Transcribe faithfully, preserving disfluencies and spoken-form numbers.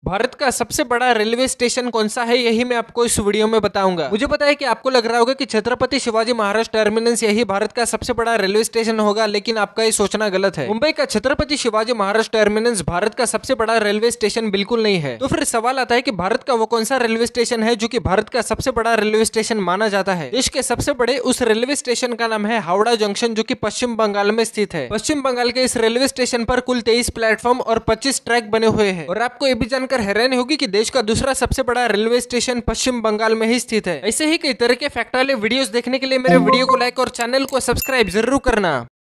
भारत का सबसे बड़ा रेलवे स्टेशन कौन सा है, यही मैं आपको इस वीडियो में बताऊंगा। मुझे पता है कि आपको लग रहा होगा कि छत्रपति शिवाजी महाराज टर्मिनस यही भारत का सबसे बड़ा रेलवे स्टेशन होगा, लेकिन आपका ये सोचना गलत है। मुंबई का छत्रपति शिवाजी महाराज टर्मिनस भारत का सबसे बड़ा रेलवे स्टेशन बिल्कुल नहीं है। तो फिर सवाल आता है कि भारत का वो कौन सा रेलवे स्टेशन है जो कि भारत का सबसे बड़ा रेलवे स्टेशन माना जाता है। देश के सबसे बड़े उस रेलवे स्टेशन का नाम है हावड़ा जंक्शन, जो कि पश्चिम बंगाल में स्थित है। पश्चिम बंगाल के इस रेलवे स्टेशन पर कुल तेईस प्लेटफॉर्म और पच्चीस ट्रैक बने हुए हैं। और आपको ये भी जानकर हैरानी होगी कि देश का दूसरा सबसे बड़ा रेलवे स्टेशन पश्चिम बंगाल में ही स्थित है। ऐसे ही कई तरह के फैक्ट वाले वीडियोस देखने के लिए मेरे वीडियो को लाइक और चैनल को सब्सक्राइब जरूर करना।